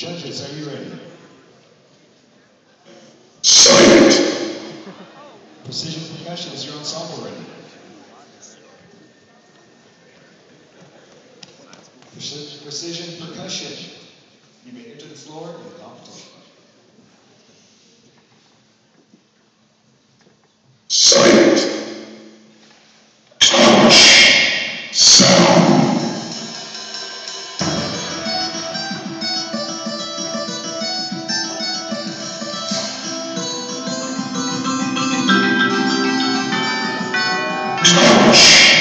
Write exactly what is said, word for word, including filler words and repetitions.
Judges, are you ready? Silent. Precision Percussion, is your ensemble ready? Precision Percussion, you may enter the floor in the competition. Sight, touch, sound. Touch.